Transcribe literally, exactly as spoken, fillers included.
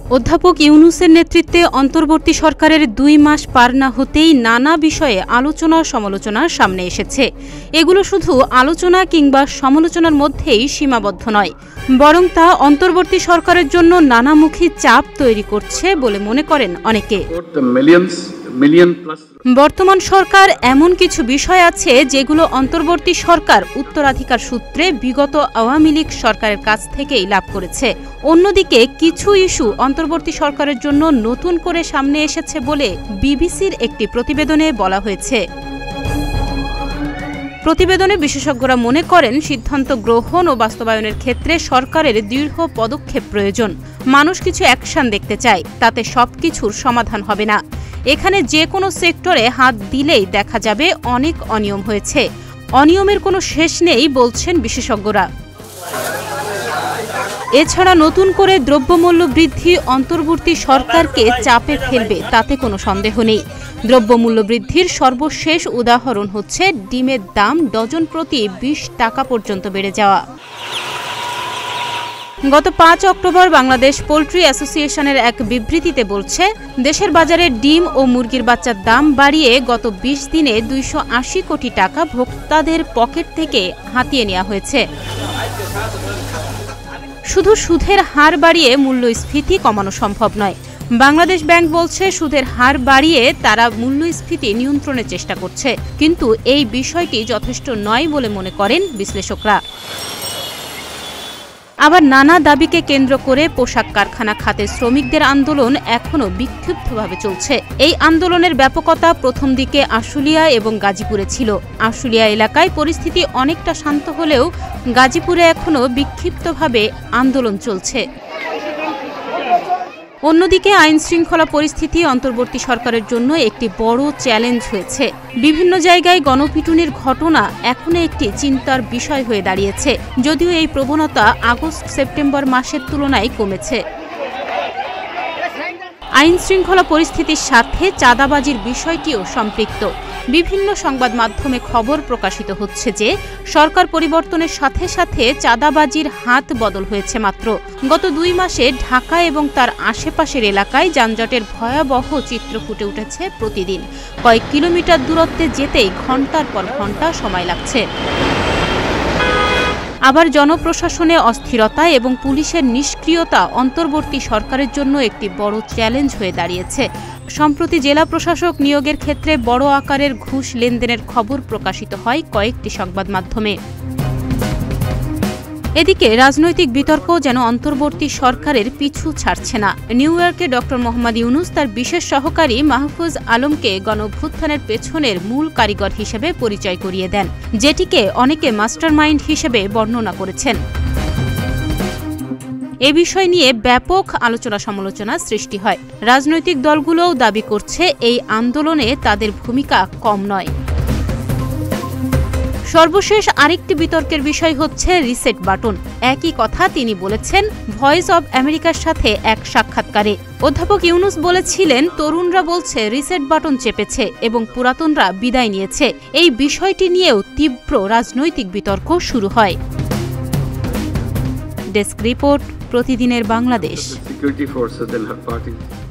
অধ্যাপক ইউনূসের নেতৃত্বে অন্তর্বর্তী সরকারের দুই মাস পার না হতেই নানা বিষয়ে আলোচনা সমালোচনার সামনে এসেছে। এগুলো শুধু আলোচনা কিংবা সমালোচনার মধ্যেই সীমাবদ্ধ নয়, বরং তা অন্তর্বর্তী সরকারের জন্য নানামুখী চাপ তৈরি করছে বলে মনে করেন অনেকে। বর্তমান সরকার এমন কিছু বিষয় আছে যেগুলো অন্তর্বর্তী সরকার উত্তরাধিকার সূত্রে বিগত আওয়ামী লীগ সরকারের কাছ থেকেই লাভ করেছে। অন্যদিকে কিছু ইস্যু অন্তর্বর্তী সরকারের জন্য নতুন করে সামনে এসেছে বলে বিবিসির একটি প্রতিবেদনে বলা হয়েছে। প্রতিবেদনে বিশেষজ্ঞরা মনে করেন, সিদ্ধান্ত গ্রহণ ও বাস্তবায়নের ক্ষেত্রে সরকারের দৃঢ় পদক্ষেপ প্রয়োজন। মানুষ কিছু অ্যাকশন দেখতে চায়, তাতে সবকিছুর সমাধান হবে না। এখানে যে কোনো সেক্টরে হাত দিলেই দেখা যাবে অনেক অনিয়ম হয়েছে। অনিয়মের কোনো শেষ নেই বলছেন বিশেষজ্ঞরা। এছাড়া নতুন করে দ্রব্যমূল্য বৃদ্ধি অন্তর্বর্তী সরকারকে চাপে ফেলবে তাতে কোনো সন্দেহ নেই। দ্রব্যমূল্য বৃদ্ধির সর্বশেষ উদাহরণ হচ্ছে ডিমের দাম ডজন প্রতি বিশ টাকা পর্যন্ত বেড়ে যাওয়া। গত পাঁচ অক্টোবর বাংলাদেশ পোল্ট্রি অ্যাসোসিয়েশনের এক বিবৃতিতে বলছে, দেশের বাজারে ডিম ও মুরগির বাচ্চার দাম বাড়িয়ে গত বিশ দিনে দুইশো আশি কোটি টাকা ভোক্তাদের পকেট থেকে হাতিয়ে নেওয়া হয়েছে। শুধু সুদের হার বাড়িয়ে মূল্যস্ফীতি কমানো সম্ভব নয়। বাংলাদেশ ব্যাংক বলছে, সুদের হার বাড়িয়ে তারা মূল্যস্ফীতি নিয়ন্ত্রণের চেষ্টা করছে, কিন্তু এই বিষয়টি যথেষ্ট নয় বলে মনে করেন বিশ্লেষকরা। আবার নানা দাবিকে কেন্দ্র করে পোশাক কারখানা খাতে শ্রমিকদের আন্দোলন এখনও বিক্ষিপ্তভাবে চলছে। এই আন্দোলনের ব্যাপকতা প্রথম দিকে আশুলিয়া এবং গাজীপুরে ছিল। আশুলিয়া এলাকায় পরিস্থিতি অনেকটা শান্ত হলেও গাজীপুরে এখনও বিক্ষিপ্তভাবে আন্দোলন চলছে। অন্যদিকে আইন শৃঙ্খলা পরিস্থিতি অন্তর্বর্তী সরকারের জন্য একটি বড় চ্যালেঞ্জ হয়েছে। বিভিন্ন জায়গায় গণপিটুনির ঘটনা এখনো একটি চিন্তার বিষয় হয়ে দাঁড়িয়েছে, যদিও এই প্রবণতা আগস্ট সেপ্টেম্বর মাসের তুলনায় কমেছে। আইন শৃঙ্খলা পরিস্থিতির সাথে চাঁদাবাজির বিষয়টিও সম্পৃক্ত। বিভিন্ন সংবাদ মাধ্যমে খবর প্রকাশিত হচ্ছে যে সরকার পরিবর্তনের সাথে সাথে চাঁদাবাজির হাত বদল হয়েছে মাত্র। গত দুই মাসে ঢাকা এবং তার আশেপাশের এলাকায় যানজটের ভয়াবহ চিত্র ফুটে উঠেছে প্রতিদিন। কয়েক কিলোমিটার দূরত্বে যেতেই ঘন্টার পর ঘন্টা সময় লাগছে। আবার জনপ্রশাসনে অস্থিরতা এবং পুলিশের নিষ্ক্রিয়তা অন্তর্বর্তী সরকারের জন্য একটি বড় চ্যালেঞ্জ হয়ে দাঁড়িয়েছে। সম্প্রতি জেলা প্রশাসক নিয়োগের ক্ষেত্রে বড় আকারের ঘুষ লেনদেনের খবর প্রকাশিত হয় কয়েকটি সংবাদ মাধ্যমে। এদিকে রাজনৈতিক বিতর্ক যেন অন্তর্বর্তী সরকারের পিছু ছাড়ছে না। নিউ ইয়র্কে ডক্টর মোহাম্মদ ইউনূস তার বিশেষ সহকারী মাহফুজ আলমকে গণঅভ্যুত্থানের পেছনের মূল কারিগর হিসেবে পরিচয় করিয়ে দেন, যেটিকে অনেকে মাস্টারমাইন্ড হিসেবে বর্ণনা করেছেন। এ বিষয় নিয়ে ব্যাপক আলোচনা সমালোচনা সৃষ্টি হয়। রাজনৈতিক দলগুলোও দাবি করছে এই আন্দোলনে তাদের ভূমিকা কম নয়। সর্বশেষ আরেকটি বিতর্কের বিষয় হচ্ছে রিসেট বাটন। একই কথা তিনি বলেছেন ভয়েস অব আমেরিকার সাথে এক সাক্ষাৎকারে। অধ্যাপক ইউনূস বলেছিলেন, তরুণরা বলছে রিসেট বাটন চেপেছে এবং পুরাতনরা বিদায় নিয়েছে। এই বিষয়টি নিয়েও তীব্র রাজনৈতিক বিতর্ক শুরু হয়। ডেস্ক রিপোর্ট, প্রতিদিনের বাংলাদেশ।